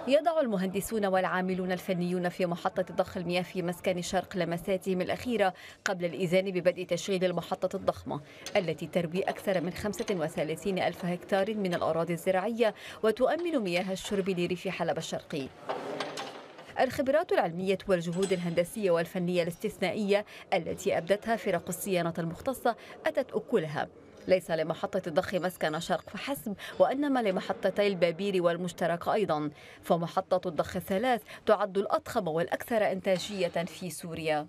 يضع المهندسون والعاملون الفنيون في محطة ضخ المياه في مسكن شرق لمساتهم الأخيرة قبل الإذان ببدء تشغيل المحطة الضخمة التي تروي أكثر من 35 ألف هكتار من الأراضي الزراعية وتؤمن مياه الشرب لريف حلب الشرقي. الخبرات العلمية والجهود الهندسية والفنية الاستثنائية التي أبدتها فرق الصيانة المختصة أتت أكلها ليس لمحطة ضخ مسكن شرق فحسب، وإنما لمحطتي البابير والمشترك أيضا، فمحطة الضخ الثلاث تعد الأضخم والأكثر إنتاجية في سوريا.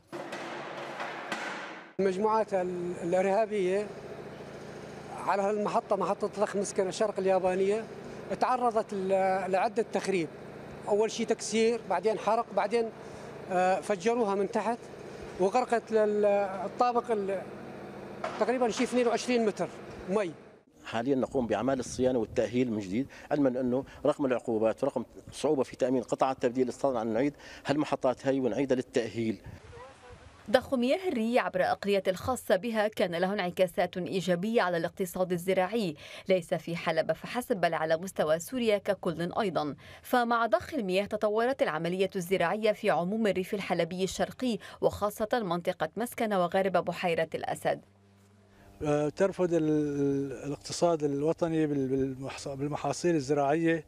المجموعات الإرهابية على المحطة، محطة ضخ مسكن شرق اليابانية، تعرضت لعدة تخريب. أول شيء تكسير، بعدين حرق، بعدين فجروها من تحت وغرقت الطابق تقريبا شيء 22 متر مي. حاليا نقوم باعمال الصيانه والتاهيل من جديد، علما انه رغم العقوبات ورغم صعوبه في تامين قطع التبديل استطعنا ان نعيد هالمحطات هي ونعيدها للتاهيل. ضخ مياه الري عبر أقرية الخاصة بها كان له انعكاسات إيجابية على الاقتصاد الزراعي، ليس في حلب فحسب بل على مستوى سوريا ككل أيضا. فمع ضخ المياه تطورت العملية الزراعية في عموم الريف الحلبي الشرقي وخاصة منطقة مسكن وغارب بحيرة الأسد. ترفض الاقتصاد الوطني بالمحاصيل الزراعية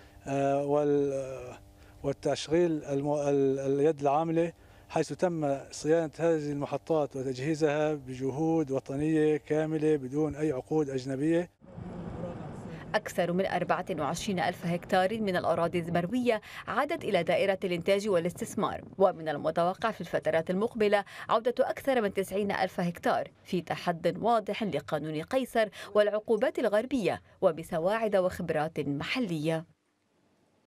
والتشغيل اليد العاملة، حيث تم صيانة هذه المحطات وتجهيزها بجهود وطنية كاملة بدون أي عقود أجنبية. أكثر من 24 ألف هكتار من الأراضي المروية عادت إلى دائرة الإنتاج والاستثمار، ومن المتوقع في الفترات المقبلة عودة أكثر من 90 ألف هكتار في تحد واضح لقانون قيصر والعقوبات الغربية وبسواعد وخبرات محلية.